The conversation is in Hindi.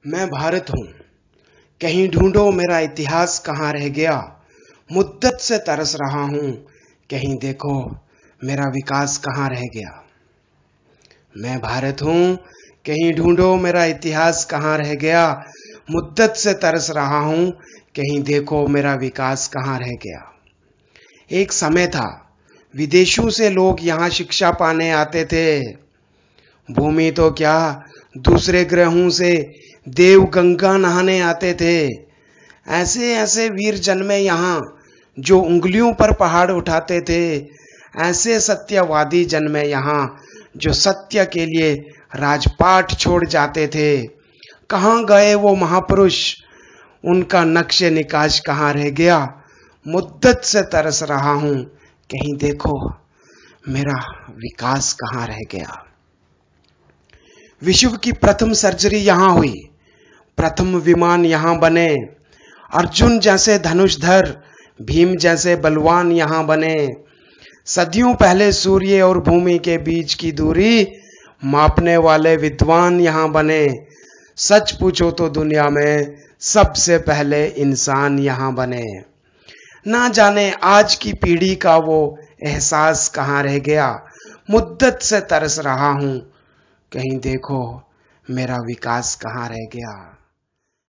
मैं भारत हूँ, कहीं ढूंढो मेरा इतिहास कहाँ रह गया। मुद्दत से तरस रहा हूँ, कहीं देखो मेरा विकास कहाँ रह गया। मैं भारत हूँ, कहीं ढूंढो मेरा इतिहास कहाँ रह गया। मुद्दत से तरस रहा हूँ, कहीं देखो मेरा विकास कहाँ रह गया। एक समय था, विदेशों से लोग यहाँ शिक्षा पाने आते थे। भूमि तो क्या, दूसरे ग्रहों से देव गंगा नहाने आते थे। ऐसे ऐसे वीर जन्मे यहाँ, जो उंगलियों पर पहाड़ उठाते थे। ऐसे सत्यवादी जन्मे यहाँ, जो सत्य के लिए राजपाट छोड़ जाते थे। कहाँ गए वो महापुरुष, उनका नक्शे निकाश कहाँ रह गया। मुद्दत से तरस रहा हूँ, कहीं देखो मेरा विकास कहाँ रह गया। विश्व की प्रथम सर्जरी यहाँ हुई, प्रथम विमान यहाँ बने। अर्जुन जैसे धनुषधर, भीम जैसे बलवान यहाँ बने। सदियों पहले सूर्य और भूमि के बीच की दूरी मापने वाले विद्वान यहाँ बने। सच पूछो तो दुनिया में सबसे पहले इंसान यहाँ बने। ना जाने आज की पीढ़ी का वो एहसास कहाँ रह गया। मुद्दत से तरस रहा हूँ, कहीं देखो मेरा विकास कहाँ रह गया।